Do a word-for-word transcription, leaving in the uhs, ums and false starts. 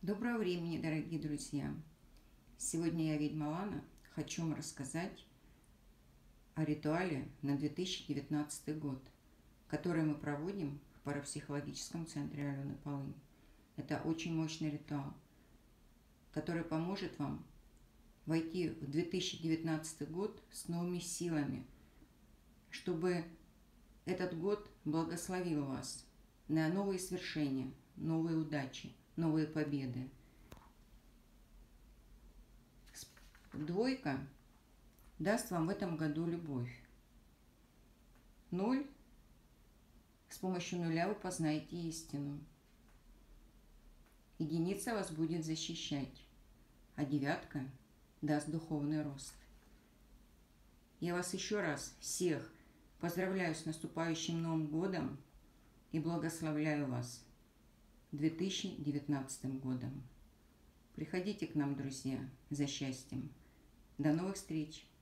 Доброго времени, дорогие друзья! Сегодня я, ведьма Лана, хочу вам рассказать о ритуале на две тысячи девятнадцатый год, который мы проводим в парапсихологическом центре Алены Полынь. Это очень мощный ритуал, который поможет вам войти в две тысячи девятнадцатый год с новыми силами, чтобы этот год благословил вас на новые свершения, новые удачи, новые победы. Двойка даст вам в этом году любовь. Ноль. С помощью нуля вы познаете истину. Единица вас будет защищать, а девятка даст духовный рост. Я вас еще раз всех поздравляю с наступающим Новым годом и благословляю вас две тысячи девятнадцатым годом. Приходите к нам, друзья, за счастьем. До новых встреч!